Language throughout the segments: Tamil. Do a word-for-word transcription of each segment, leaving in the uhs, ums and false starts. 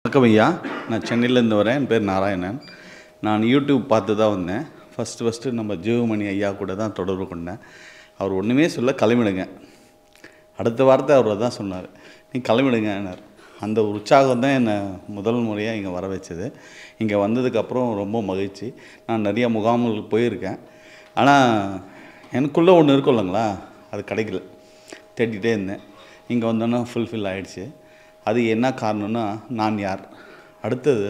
வணக்கம் ஐயா, நான் சென்னையிலேருந்து வரேன். என் பேர் நாராயணன். நான் யூடியூப் பார்த்து தான் வந்தேன். ஃபஸ்ட்டு ஃபஸ்ட்டு நம்ம ஜீவமணி ஐயா கூட தான் தொடர்பு கொண்டேன். அவர் ஒன்றுமே சொல்ல, கிளம்பிடுங்க. அடுத்த வார்த்தை அவர் தான் சொன்னார், நீ கிளம்பிடுங்கன்னார். அந்த உற்சாகம் தான் என்னை முதல் முறையாக இங்கே வர வச்சது. இங்கே வந்ததுக்கப்புறம் ரொம்ப மகிழ்ச்சி. நான் நிறைய முகாம்களுக்கு போயிருக்கேன். ஆனால் எனக்குள்ளே ஒன்று இருக்கும் இல்லைங்களா, அது கிடைக்கல. தேடிகிட்டே இருந்தேன். இங்கே வந்தோன்னா ஃபுல்ஃபில் ஆகிடுச்சு. அது என்ன காரணம்னா, நான் யார், அடுத்தது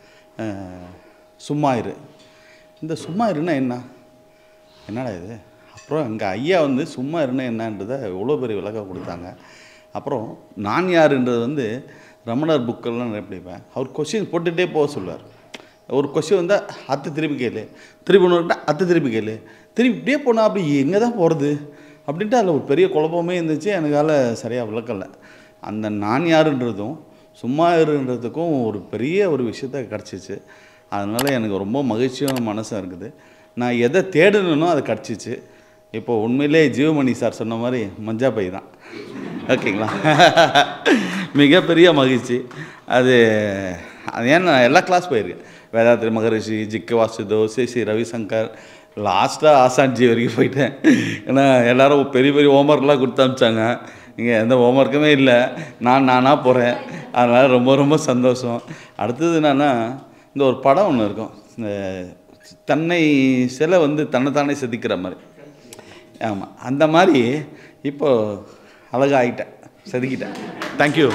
சும்மா இரு. இந்த சும்மா இருன்னா என்ன, என்னடா இது? அப்புறம் எங்கள் ஐயா வந்து சும்மா இருன்னா என்னன்றதை எவ்வளோ பெரிய விளக்கம் கொடுத்தாங்க. அப்புறம் நான் யாருன்றது வந்து ரமணர் புக்கெல்லாம் நிறைய படிப்பேன். அவர் கொஸ்டின் போட்டுகிட்டே போக சொல்லுவார். ஒரு கொஸ்டின் வந்தால் அத்தை திருப்பி கேளு, திருப்பி ஒன்று அத்தை திருப்பி கேளு, திருப்பி இப்படியே போனால் அப்படி எங்கே தான் போகிறது அப்படின்ட்டு அதில் ஒரு பெரிய குழப்பமே இருந்துச்சு. எனக்கால சரியாக விளக்கலை. அந்த நான் யாருன்றதும் சும்மா இருன்றதுக்கும் ஒரு பெரிய ஒரு விஷயத்த கிடச்சிச்சு. அதனால் எனக்கு ரொம்ப மகிழ்ச்சியான மனசாக இருக்குது. நான் எதை தேடணுன்னோ அது கிடச்சிச்சு. இப்போ உண்மையிலே ஜீவமணி சார் சொன்ன மாதிரி மஞ்சா பை தான். ஓகேங்களா? மிகப்பெரிய மகிழ்ச்சி. அது அது ஏன்னா எல்லா கிளாஸ் போயிருக்கேன். வேதாத்ரி மகரிஷி, ஜிக்க வாசுதோ, சி சி ரவிசங்கர், லாஸ்ட்டாக ஆசான்ஜி வரைக்கும் போயிட்டேன். ஏன்னா எல்லோரும் பெரிய பெரிய ஹோம்ஒர்க்லாம் கொடுத்து அனுப்பிச்சாங்க. இங்கே எந்த ஹோம்ஒர்க்குமே இல்லை, நான் நானாக போகிறேன். அதனால் ரொம்ப ரொம்ப சந்தோஷம். அடுத்தது என்னென்னா, இந்த ஒரு படம் ஒன்று இருக்கும், இந்த தன்னை சிலை வந்து தன்னைத்தானே செதுக்கிற மாதிரி. ஆமாம், அந்த மாதிரி இப்போது அழகாகிட்டேன், செதுக்கிட்டேன். தேங்க்யூ,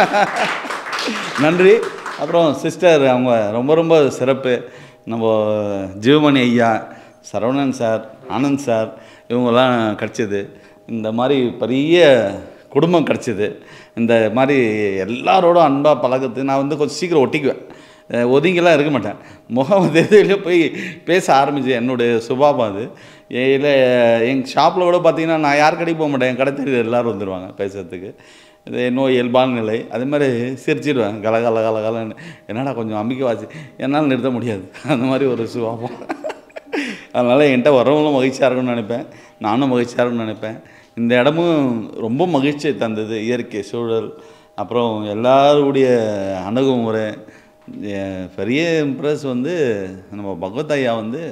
நன்றி. அப்புறம் சிஸ்டர் அவங்க ரொம்ப ரொம்ப சிறப்பு. நம்ம ஜீவமணி ஐயா, சரவணன் சார், ஆனந்த் சார், இவங்கெல்லாம் கிடச்சிது. இந்த மாதிரி பெரிய குடும்பம் கிடச்சிது. இந்த மாதிரி எல்லாரோட அன்பாக பழகிறது. நான் வந்து கொஞ்சம் சீக்கிரம் ஒட்டிக்குவேன், ஒதுங்கிலாம் இருக்க மாட்டேன். முகம் எதிரிலே போய் பேச ஆரம்பிச்சு என்னுடைய சுபாவம் அது. இல்லை எங்கள் ஷாப்பில் கூட பார்த்தீங்கன்னா நான் யார் கடைக்கு போக மாட்டேன், என் கடை தெரியுது எல்லோரும் வந்துடுவாங்க பேசுகிறதுக்கு. இது நோய் இயல்பான நிலை. அதே மாதிரி சிரிச்சிடுவேன், கலகல கலகலன்னு. என்னடா கொஞ்சம் அம்பிக்கை வாசி, என்னால் நிறுத்த முடியாது, அந்த மாதிரி ஒரு சுபாவம். அதனால் என்கிட்ட வரவங்களும் மகிழ்ச்சியாக இருக்குன்னு நினைப்பேன், நானும் மகிழ்ச்சியாக இருக்குன்னு நினைப்பேன். இந்த இடமும் ரொம்ப மகிழ்ச்சியை தந்தது. இயற்கை சூழல், அப்புறம் எல்லாருடைய அணுகுமுறை. பெரிய இம்ப்ரெஸ் வந்து நம்ம பகவத் ஐயா வந்து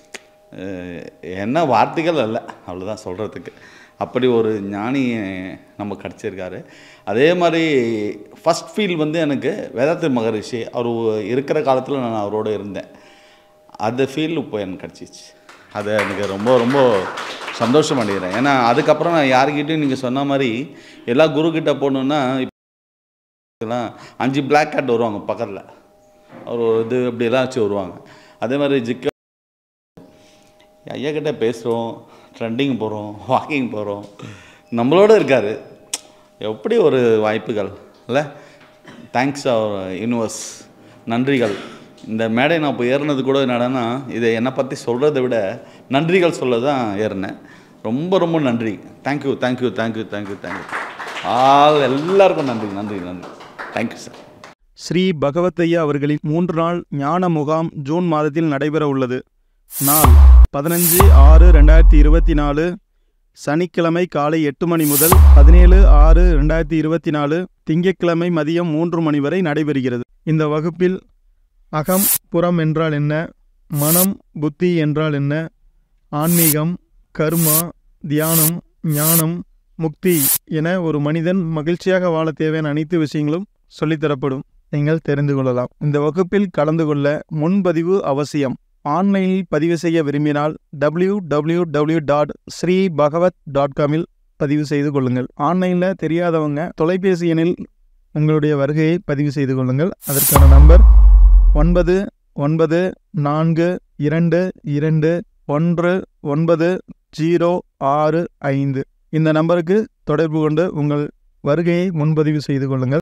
என்ன வார்த்தைகள் அல்ல, அவ்வளோதான் சொல்கிறதுக்கு. அப்படி ஒரு ஞானி நம்ம கிடச்சிருக்காரு. அதே மாதிரி ஃபஸ்ட் ஃபீல் வந்து எனக்கு வேதாத்ரி மகரிஷி அவர் இருக்கிற காலத்தில் நான் அவரோடு இருந்தேன். அந்த ஃபீல் இப்போ எனக்கு கிடச்சிச்சு. அது எனக்கு ரொம்ப ரொம்ப சந்தோஷம் அடைகிறேன். ஏன்னா அதுக்கப்புறம் நான் யாருக்கிட்டையும் நீங்கள் சொன்ன மாதிரி எல்லா குருக்கிட்ட போகணுன்னா இப்போலாம் அஞ்சு பிளாக் கேட் வருவாங்க பக்கத்தில், அவர் இது இப்படியெல்லாம் வச்சு வருவாங்க. அதே மாதிரி ஜிக்க ஐயா கிட்டே பேசுகிறோம், ட்ரெண்டிங் போகிறோம், வாக்கிங் போகிறோம், நம்மளோட இருக்கார். எப்படி ஒரு வாய்ப்புகள் இல்லை? தேங்க்ஸ் அவர் யூனிவர்ஸ், நன்றிகள். இந்த மேடை நான் இப்போ ஏறினது கூட என்னடனா, இதை என்னை பற்றி சொல்கிறத விட நன்றிகள் சொல்ல தான் ஏறினேன். ரொம்ப ரொம்ப நன்றி. Thank you thank you thank you thank you thank you all எல்லாருக்கும் நன்றி நன்றி நன்றி. Thank you sir. ஸ்ரீ பகவத் ஐயா அவர்களின் மூன்று நாள் ஞான முகாம் ஜூன் மாதத்தில் நடைபெற உள்ளது. நாள் பதினஞ்சு ஆறு ரெண்டாயிரத்தி இருபத்தி நாலு சனிக்கிழமை காலை எட்டு மணி முதல் பதினேழு ஆறு ரெண்டாயிரத்தி இருபத்தி நாலு திங்கட்கிழமை மதியம் மூன்று மணி வரை நடைபெறுகிறது. இந்த வகுப்பில் அகம் புறம் என்றால் என்ன, மனம் புத்தி என்றால் என்ன, ஆன்மீகம், கர்மா, தியானம், ஞானம், முக்தி என ஒரு மனிதன் மகிழ்ச்சியாக வாழ தேவையான அனைத்து விஷயங்களும் சொல்லித்தரப்படும். நீங்கள் தெரிந்து கொள்ளலாம். இந்த வகுப்பில் கலந்து கொள்ள முன்பதிவு அவசியம். ஆன்லைனில் பதிவு செய்ய விரும்பினால் W W W dot Shri Bhagavat dot காமில் பதிவு செய்து கொள்ளுங்கள். ஆன்லைனில் தெரியாதவங்க தொலைபேசி எண்ணில் உங்களுடைய வருகையை பதிவு செய்து கொள்ளுங்கள். அதற்கான நம்பர் ஒன்பது ஒன்பது நான்கு இரண்டு இரண்டு ஒன்று ஒன்பது ஜீரோ ஆறு ஐந்து. இந்த நம்பருக்கு தொடர்பு கொண்டு உங்கள் வருகையை முன்பதிவு செய்து கொள்ளுங்கள்.